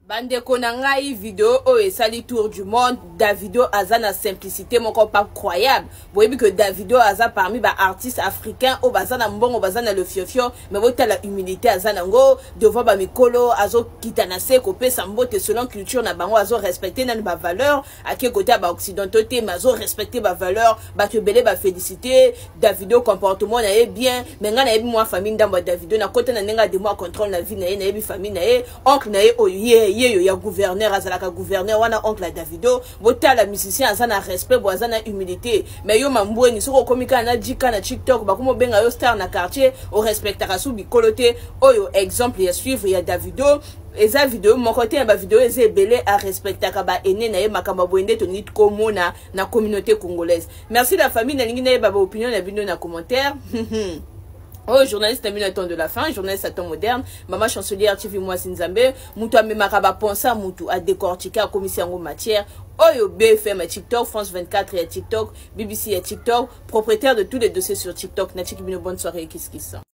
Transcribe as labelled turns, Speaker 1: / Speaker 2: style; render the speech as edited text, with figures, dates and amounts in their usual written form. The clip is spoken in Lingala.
Speaker 1: Bande konangai vidéo o esali tour du monde. Davido aza na simplicité moko pas croyable. Vous voyez que Davido aza parmi ba artistes africains o bazana mbongo bazana le fiofio mais vous la humilité azana ngo devant ba mikolo azo kitana se ko pesa mbote selon culture na bango azo respecter na ba valeur à quel côté ba occidentaux te mazo respecter ba valeur ba te belé ba féliciter Davido comportement na bien mais nga na yebi moi famille ndamba Davido na côté na nenga de moi contrôle na vie na yebi famille na ye oncle na ye oye ya gouverneur azalaka gouverneur wana oncle Davido bota la musicien azana respect bo azana humilité mais yo mambweni soko komika na dika na TikTok bakomo benga yo star na quartier o respectera sou bikolote oyo exemple ya suivre ya Davido eza vidéo mon côté ba vidéo eza belé à respecter ka ba ene na ye makamba boende to nit komona na communauté congolaise. Merci la famille na lingi na ye ba opinion na bino na commentaire. Oh, journaliste à minute de la fin, journaliste à temps moderne, maman chancelière TV moi Sinzambe, mutu amemaka ba pensa mutu a décortiquer a commission en matière. Oyo BFM à TikTok, France 24 et à TikTok, BBC à TikTok, propriétaire de tous les dossiers sur TikTok. Natiki bino bonne soirée, kiss kiss.